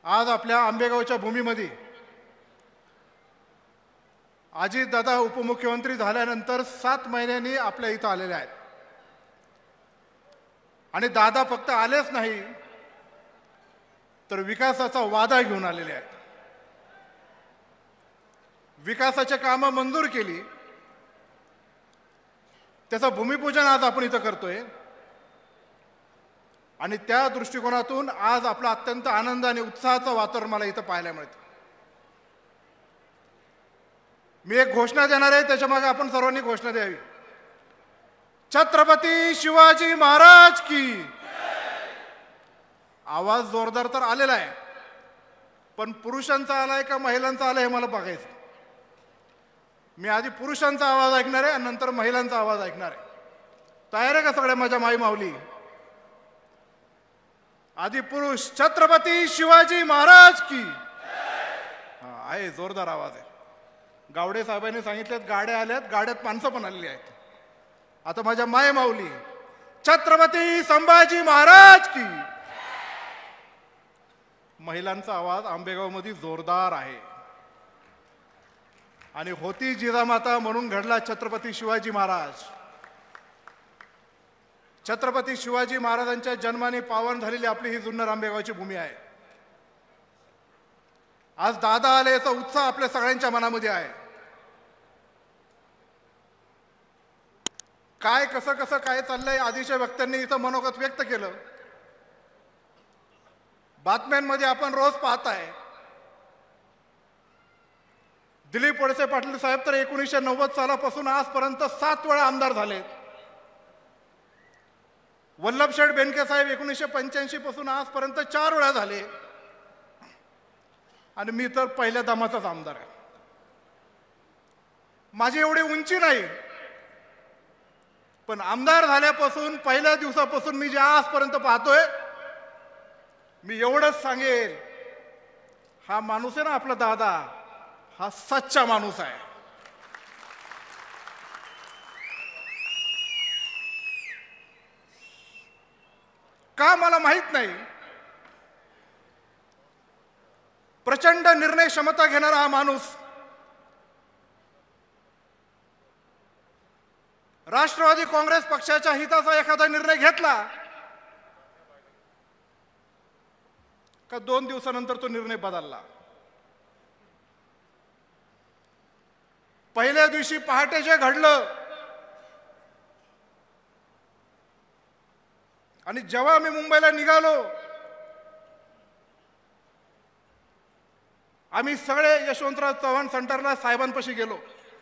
आज आपल्या आंबेगावच्या भूमीमध्ये अजितदादा उपमुख्यमंत्री झाल्यानंतर 7 महिन्यांनी आपल्या इथं आलेले आहेत आणि दादा फक्त आलेच नाही तर विकासाचा वादा घेऊन आलेले आहेत। विकासाचे कामं मंजूर केली, त्याचं भूमिपूजन आज आपण इथं करतोय आणि त्या दृष्टिकोनातून आज आपला अत्यंत आनंद आणि उत्साहाचं वातावरण मला इथं पाहायला मिळतं। मी एक घोषणा देणार आहे, त्याच्या मागे आपण सर्वांनी घोषणा द्यावी। छत्रपती शिवाजी महाराज की। आवाज जोरदार तर आलेला आहे, पण पुरुषांचा आलाय का महिलांचा आलाय हे मला बघायचं। मी आधी पुरुषांचा आवाज ऐकणार आहे आणि नंतर महिलांचा आवाज ऐकणार आहे। तयार आहे का सगळ्या माझ्या माई माऊली? आधी पुरुष, छत्रपती शिवाजी महाराज की। हा आहे, जोरदार आवाज आहे। गावडे साहेबांनी सांगितलेत गाड्या आल्यात, गाड्यात माणसं पण आलेली आहेत। आता माझ्या माय माऊली, छत्रपती संभाजी महाराज की। महिलांचा आवाज आंबेगावमध्ये जोरदार आहे आणि होती जिजामाता म्हणून घडला छत्रपती शिवाजी महाराज। छत्रपती शिवाजी महाराजांच्या जन्माने पावन झालेली आपली ही जुन्नर आंबेगावची भूमी आहे। आज दादा आले याचा उत्साह आपल्या सगळ्यांच्या मनामध्ये आहे। काय कसं कसं काय चाललंय आधीच्या वक्त्यांनी इथं मनोगत व्यक्त केलं। बातम्यांमध्ये आपण रोज पाहताय। दिलीप वळसे पाटील साहेब तर 1990 सालापासून आजपर्यंत 7 वेळा आमदार झाले। वल्लभशेठ बेनके साहेब 1985 पासून आजपर्यंत 4 वेळा झाले आणि मी तर पहिल्या दमाचाच आमदार आहे। माझी एवढी उंची नाही, पण आमदार झाल्यापासून पहिल्या दिवसापासून मी जे आजपर्यंत पाहतोय, मी एवढंच सांगेल, हा माणूस आहे ना आपला दादा, हा सच्चा माणूस आहे। का मला माहित नाही, प्रचंड निर्णय क्षमता घेणारा हा माणूस राष्ट्रवादी काँग्रेस पक्षाच्या हिताचा एखादा निर्णय घेतला का 2 दिवसानंतर तो निर्णय बदलला। पहिल्या दिवशी पहाटे जे घडलं आणि जेव्हा मी मुंबईला निघालो, आम्ही सगळे यशवंतराव चव्हाण सेंटरला साहेबांपाशी गेलो।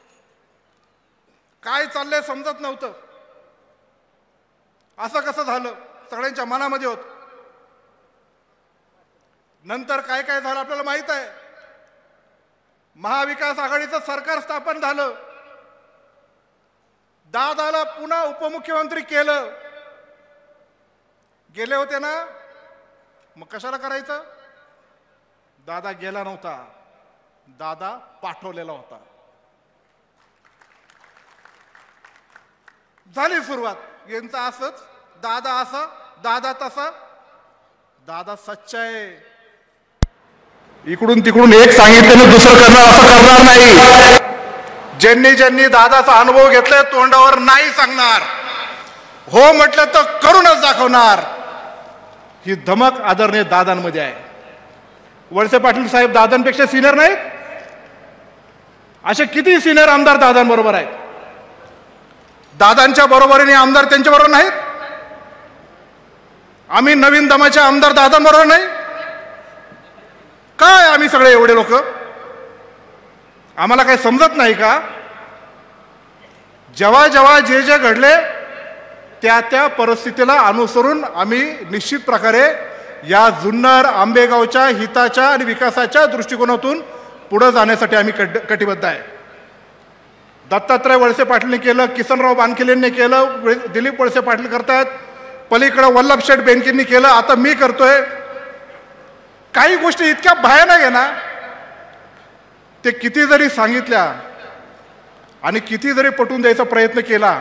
काय चाललंय समजत नव्हतं, असं कसं झालं सगळ्यांच्या मनामध्ये होत। नंतर काय काय झालं आपल्याला माहित आहे। महाविकास आघाडीचं सरकार स्थापन झालं, दादाला पुन्हा उपमुख्यमंत्री केलं। गेले होते ना, मग कशाला करायचं? दादा गेला नव्हता, दादा पाठवलेला होता। झाली सुरुवात यांचं असंच, दादा असं, दादा तसा। दादा सच्चा आहे। इकडून तिकडून एक सांगितलं दुसरं करणार असं करणार नाही। ज्यांनी ज्यांनी दादाचा अनुभव घेतलाय तोंडावर नाही सांगणार, हो म्हटलं तर करूनच दाखवणार। ही धमक आदरणीय दादांमध्ये आहे। वळसे पाटील साहेब दादांपेक्षा सिनियर नाहीत? असे किती सिनियर आमदार दादांबरोबर आहेत? दादांच्या बरोबरीने आमदार त्यांच्या बरोबर नाहीत? आम्ही नवीन दमाचे आमदार दादांबरोबर नाही? काय आम्ही सगळे एवढे लोक? आम्हाला काही समजत नाही का? जेव्हा जेव्हा जे जे घडले त्या त्या परिस्थितीला अनुसरून आम्ही निश्चित प्रकारे या जुन्नर आंबेगावच्या हिताच्या आणि विकासाच्या दृष्टिकोनातून पुढे जाण्यासाठी आम्ही कटिबद्ध आहे। दत्तात्रय वळसे पाटीलने केलं, किसनराव बानखेलेंनी केलं, दिलीप वळसे पाटील करतात, पलीकडे वल्लभशेठ बेनकेंनी केलं, आता मी करतोय। काही गोष्टी इतक्या भयानक आहे ना, ते किती जरी सांगितल्या आणि किती जरी पटवून द्यायचा प्रयत्न केला,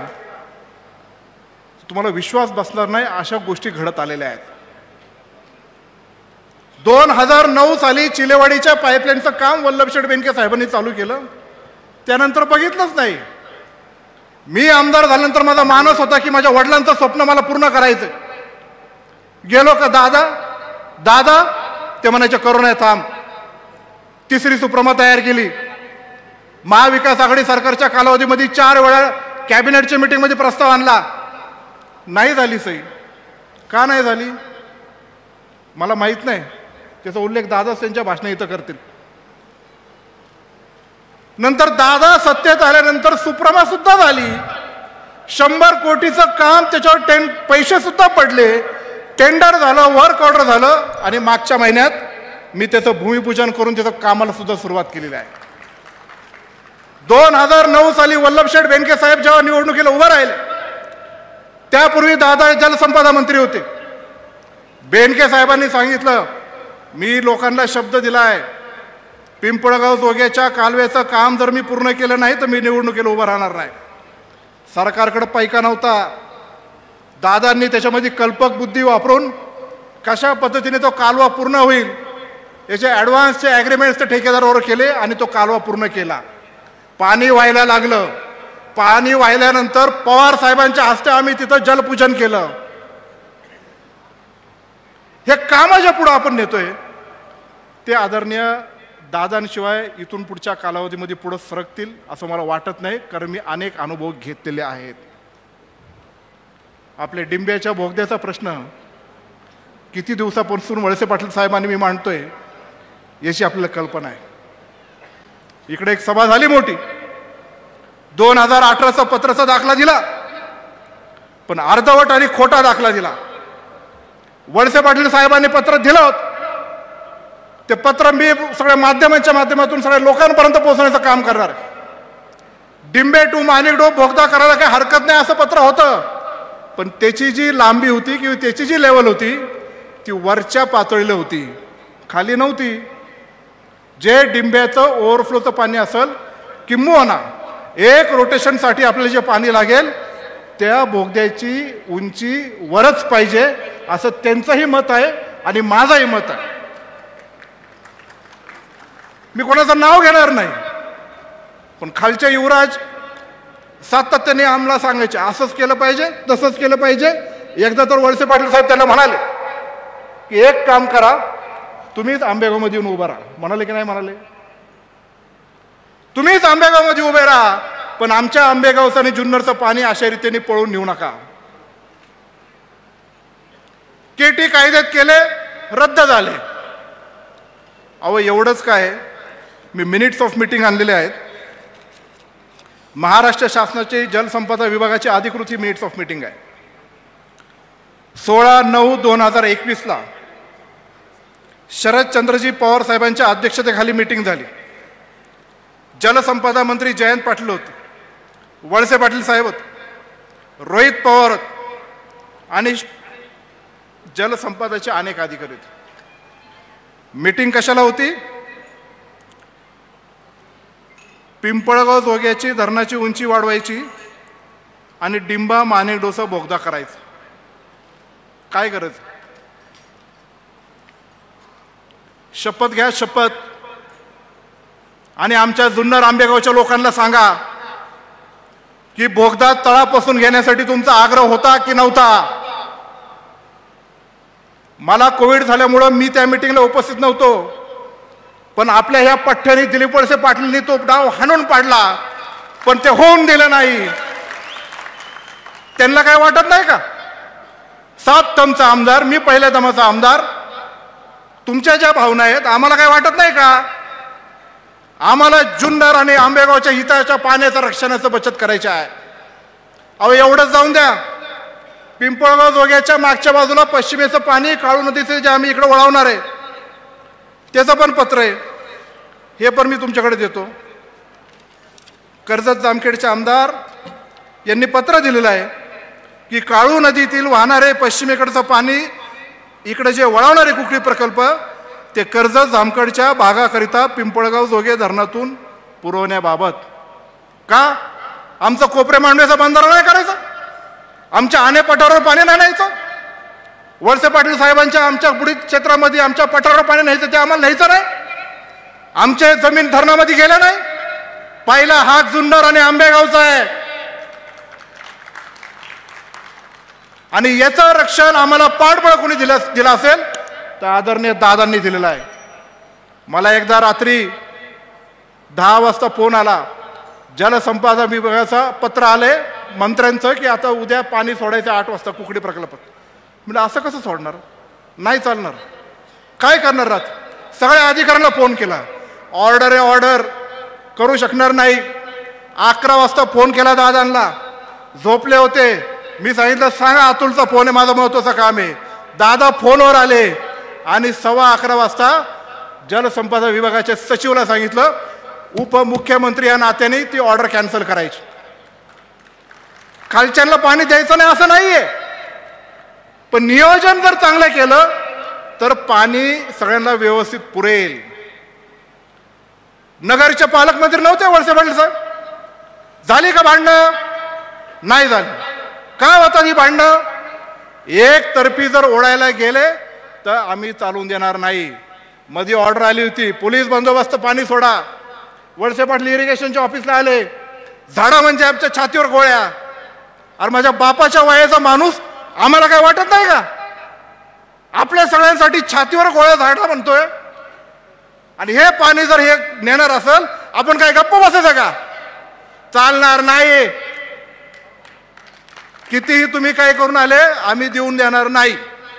तुम्हाला विश्वास बसणार नाही, अशा गोष्टी घडत आलेल्या आहेत। 2009 साली चिलेवाडीच्या पाईपलाईनचं काम वल्लभशेठ बेनके साहेबांनी चालू केलं, त्यानंतर बघितलंच नाही. मी आमदार झाल्यानंतर माझा मानस होता की माझ्या वडिलांचं स्वप्न मला पूर्ण करायचं. गेलो का दादा दादा, ते म्हणायचे करोना थांब. तिसरी सुप्रमा तयार केली. महाविकास आघाडी सरकारच्या कालावधीमध्ये 4 वेळा कॅबिनेटच्या मीटिंगमध्ये प्रस्ताव आणला, नाही झाली सही. का नाही झाली मला माहीत नाही, त्याचा उल्लेख दादाच त्यांच्या भाषणात इथं करतील. नंतर दादा सत्तेत आल्यानंतर सुप्रमा सुद्धा झाली, 100 कोटीचं काम, त्याच्यावर पैसे सुद्धा पडले, टेंडर झालं, वर्क ऑर्डर झालं, आणि मागच्या महिन्यात मी त्याचं भूमिपूजन करून त्याचं कामाला सुद्धा सुरुवात केलेली आहे. 2009 साली वल्लभशेठ बेनके साहेब जेव्हा निवडणुकीला उभं राहिले, त्यापूर्वी दादा जलसंपदा मंत्री होते. बेनके साहेबांनी सांगितलं, मी लोकांना शब्द दिलाय, पिंपळगाव जोग्याच्या कालव्याचं काम जर मी पूर्ण केलं नाही तर मी निवडणुकीला उभं राहणार नाही. सरकारकडे पैका नव्हता. दादांनी त्याच्यामध्ये कल्पक बुद्धी वापरून कशा पद्धतीने तो कालवा पूर्ण होईल याचे ॲडव्हान्सचे ॲग्रीमेंट्स त्या ठेकेदारावर केले आणि तो कालवा पूर्ण केला. पाणी व्हायला लागलं. पाणी वाहिल्यानंतर पवार साहेबांच्या हस्ते आम्ही तिथं जलपूजन केलं. हे कामाच्या पुढं आपण नेतोय ते आदरणीय दादांशिवाय इथून पुढच्या कालावधीमध्ये पुढे सरकतील असं मला वाटत नाही, कारण मी अनेक अनुभव घेतलेले आहेत. आपल्या डिंब्याच्या बोगद्याचा प्रश्न किती दिवसापासून वळसे पाटील साहेबांनी मी मांडतोय याची आपल्याला कल्पना आहे. इकडे एक सभा झाली मोठी, 2018चा पत्राचा दाखला दिला, पण अर्धवट आणि खोटा दाखला दिला. वळसे पाटील साहेबांनी पत्र दिलं होतं, ते पत्र मी सगळ्या माध्यमांच्या माध्यमातून सगळ्या लोकांपर्यंत पोहोचण्याचं काम करणार आहे. डिंबे टू माणिकडोह बोगदा करायला काही हरकत नाही असं पत्र होतं, पण त्याची जी लांबी होती किंवा त्याची जी लेवल होती ती वरच्या पातळीला होती, खाली नव्हती. जे डिंब्याचं ओव्हरफ्लोचं पाणी असेल, किंबहुना 1 रोटेशनसाठी आपल्याला जे पाणी लागेल त्या बोगद्याची उंची वरच पाहिजे असं त्यांचंही मत आहे आणि माझंही मत आहे. मी कोणाचं नाव घेणार नाही, पण खालचे युवराज सातत्याने आम्हाला सांगायचे असंच केलं पाहिजे, तसंच केलं पाहिजे. एकदा तर वळसे पाटील साहेब त्यांना म्हणाले की एक काम करा, तुम्हीच आंबेगावमध्ये येऊन उभं राहा. म्हणाले की नाही म्हणाले? तुम्हीच आंबेगावमध्ये उभे राहा, पण आमच्या आंबेगावचं आणि जुन्नरचं पाणी अशा रीतीने पळून नेऊ नका. केटी कायद्यात केले, रद्द झाले. अहो एवढंच काय, मी मिनिट्स ऑफ मीटिंग आणलेले आहेत. महाराष्ट्र शासनाची जलसंपदा विभागाची अधिकृत ही मिनिट्स ऑफ मीटिंग आहे. 16/9/2021 शरदचंद्रजी पवार साहेबांच्या अध्यक्षतेखाली मीटिंग झाली. जलसंपदा मंत्री जयंत पाटील होते, वळसे पाटील साहेब होते, रोहित पवार होते आणि जलसंपदाचे अनेक अधिकारी होते. मीटिंग कशाला होती? पिंपळगाव जोग्याची धरणाची उंची वाढवायची आणि डिंबा माणिकडोहचा बोगदा करायचा. काय गरज? शपथ घ्या, शपथ. आणि आमच्या जुन्नर आंबेगावच्या लोकांना सांगा की बोगदा तळापासून घेण्यासाठी तुमचा आग्रह होता की नव्हता? मला कोविड झाल्यामुळं मी त्या मीटिंगला उपस्थित नव्हतो, पण आपल्या ह्या पठ्ठ्याने दिलीप वळसे पाटीलनी तो डाव हाणून पाडला, पण ते होऊन दिलं नाही. त्यांना काय वाटत नाही का? 7 टर्मचा आमदार, मी पहिल्या दमाचा आमदार, तुमच्या ज्या भावना आहेत आम्हाला काय वाटत नाही का? आम्हाला जुन्नर आणि आंबेगावच्या हिताच्या पाण्याचं रक्षणाचं बचत करायचं आहे. अहो एवढंच जाऊन द्या, पिंपळगाव जोग्याच्या मागच्या बाजूला पश्चिमेचं पाणी काळू नदीचे जे आम्ही इकडे वळवणार आहे त्याचं पण पत्र आहे, हे पण मी तुमच्याकडे देतो. कर्जत जामखेडचे आमदार यांनी पत्र दिलेलं आहे की काळू नदीतील वाहणारे पश्चिमेकडचं पाणी इकडे जे वळवणारे कुकडी प्रकल्प ते कर्जत जामखेडच्या भागाकरिता पिंपळगाव जोगे धरणातून पुरवण्याबाबत. का? आमचं कोपरे मांडव्याचा बंधारा नाही करायचा? आमच्या आनेपटावर पाणी नाही न्यायचं? वळसे पाटील साहेबांच्या आमच्या बुडीत क्षेत्रामध्ये आमच्या पठारावर पाणी न्यायचं ते आम्हाला न्यायचं नाही, आमचे जमीन धरणामध्ये गेलं नाही. पहिला हात जुन्नर आणि आंबेगावचा आहे आणि याचं रक्षण आम्हाला पाठबळ कोणी दिलं असेल तर आदरणीय दादांनी दिलेलं आहे. मला एकदा रात्री 10 वाजता फोन आला, जलसंपदा विभागाचा पत्र आले मंत्र्यांचं की आता उद्या पाणी सोडायचं 8 वाजता कुकडी प्रकल्पात. म्हणजे असं कसं सोडणार, नाही चालणार, काय करणार रात. सगळ्या अधिकाऱ्यांना फोन केला, ऑर्डर आहे ऑर्डर करू शकणार नाही. 11 वाजता फोन केला दादांना, झोपले होते. मी सांगितलं सांगा अतुलचा फोन आहे, माझं महत्वाचं काम आहे. दादा फोनवर आले आणि 11:15 वाजता जलसंपदा विभागाच्या सचिवाला सांगितलं उपमुख्यमंत्री या नात्याने ती ऑर्डर कॅन्सल करायची. खालच्यांना पाणी द्यायचं नाही असं नाहीये, पण नियोजन जर चांगलं केलं तर पाणी सगळ्यांना व्यवस्थित पुरेल. नगरचे पालकमंत्री नव्हते वळसे पाटील साहेब, झाली का भांडणं? नाही झाली. काय होतं ही भांडणं? एक तर्फी जर ओढायला गेले तर आम्ही चालून देणार नाही. मध्ये ऑर्डर आली होती पोलीस बंदोबस्त पाणी सोडा. वळसे पाटील इरिगेशनच्या ऑफिसला आले, झाडं म्हणजे आमच्या छातीवर गोळ्या. अरे माझ्या बापाच्या वयाचा माणूस, आम्हाला काय वाटत नाही का? आपल्या सगळ्यांसाठी छातीवर गोळ्या झाडा म्हणतोय आणि हे पाणी जर हे नेणार असेल आपण काय गप्प बसायचं का? चालणार नाही. कितीही तुम्ही काय करून आले आम्ही देऊन देणार नाही.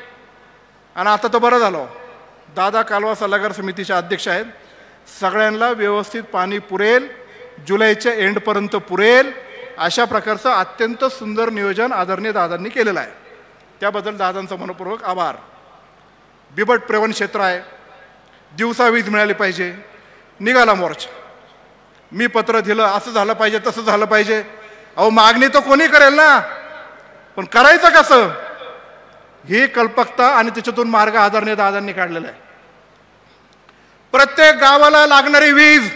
आणि आता तर बरं झालं, दादा कालवा सल्लागार समितीचे अध्यक्ष आहेत. सगळ्यांना व्यवस्थित पाणी पुरेल, जुलैच्या एंडपर्यंत पुरेल अशा प्रकारचं अत्यंत सुंदर नियोजन आदरणीय दादांनी केलेलं आहे. त्याबद्दल दादांचा मनपूर्वक आभार. बिबट प्रवण क्षेत्र आहे, दिवसा वीज मिळाली पाहिजे, निघाला मोर्चा. मी पत्र दिलं असं झालं पाहिजे तसं झालं पाहिजे. अहो मागणी तर कोणी करेल ना, पण करायचं कसं ही कल्पकता आणि त्याच्यातून मार्ग आदरणीय दादांनी काढलेला आहे. प्रत्येक गावाला लागणारी वीज,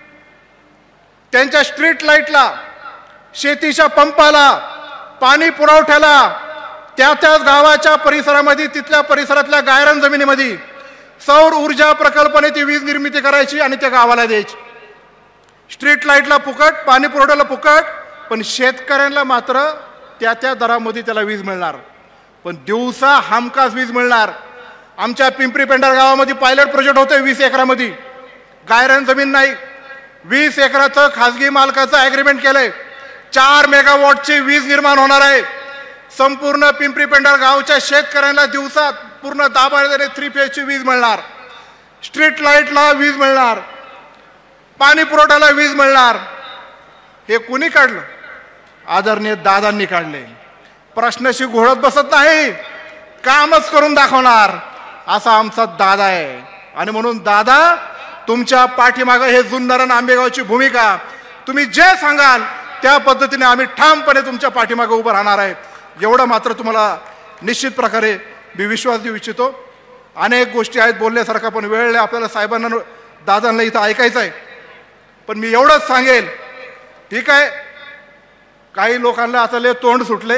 त्यांच्या स्ट्रीट लाईटला, शेतीच्या पंपाला, पाणी पुरवठ्याला, त्याच गावाच्या परिसरामध्ये तिथल्या परिसरातल्या गायरान जमिनीमध्ये सौर ऊर्जा प्रकल्पाने ती वीज निर्मिती करायची आणि त्या गावाला द्यायची. स्ट्रीट लाईटला फुकट, पाणी पुरवठ्याला फुकट, पण शेतकऱ्यांना मात्र त्या दरामध्ये त्याला वीज मिळणार, पण दिवसा हमखास वीज मिळणार. आमच्या पिंपरी पेंढार गावामध्ये पायलट प्रोजेक्ट होते 20 एकरामध्ये, गायरान जमीन नाही, 20 एकराचं खासगी मालकाचं ॲग्रीमेंट केलंय. 4 मेगावॉटची वीज निर्माण होणार आहे. संपूर्ण पिंपरी पेंढार गावच्या शेतकऱ्यांना दिवसात पूर्ण 10 3 फेजची वीज मिळणार. स्ट्रीट लाईटला वीज मिळणार, पाणी पुरवठ्याला वीज मिळणार. हे कोणी काढलं? आदरणीय दादांनी काढले. प्रश्नाशी घोळत बसत नाही, कामच करून दाखवणार असा आमचा दादा आहे. आणि म्हणून दादा तुमच्या पाठीमागं हे जुन्नर आणि आंबेगावची भूमिका, तुम्ही जे सांगाल त्या पद्धतीने आम्ही ठामपणे तुमच्या पाठीमागं उभं राहणार आहे. एवढं मात्र तुम्हाला निश्चित प्रकारे मी विश्वास देऊ इच्छितो. अनेक गोष्टी आहेत बोलण्यासारखा, पण वेळ आपल्याला साहेबांना दादांना इथं ऐकायचं आहे. पण मी एवढंच सांगेल, ठीक आहे, काही लोकांना आता लय तोंड सुटले,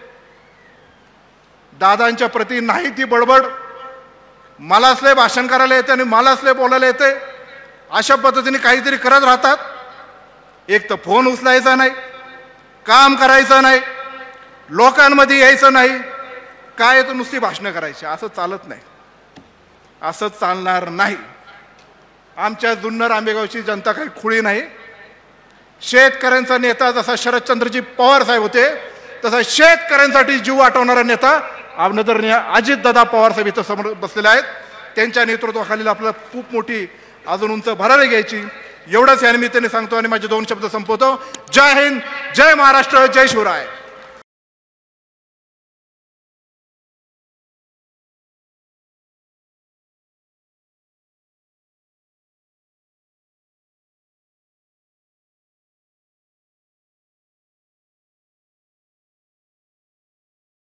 दादांच्या प्रती नाही ती बडबड, मलाच लय भाषण करायला येते आणि मलाच लय बोलायला येते, अशा पद्धतीने काहीतरी करत राहतात. एक तर फोन उचलायचा नाही, काम करायचं नाही, लोकांमध्ये यायचं नाही, काय तर नुसती भाषणं करायची. असं चालत नाही, असं चालणार नाही. आमच्या जुन्नर आंबेगावची जनता काही खुळी नाही. शेतकऱ्यांचा नेता जसा शरदचंद्रजी पवार साहेब होते तसा शेतकऱ्यांसाठी जीव वाटवणारा नेता आदरणीय अजितदादा पवार साहेब इथं समोर बसलेले आहेत. त्यांच्या नेतृत्वाखाली आपल्याला खूप मोठी अजून उंच भरारी घ्यायची. एवढंच या निमित्ताने सांगतो आणि माझे 2 शब्द संपवतो. जय हिंद, जय महाराष्ट्र, जय शिवराय.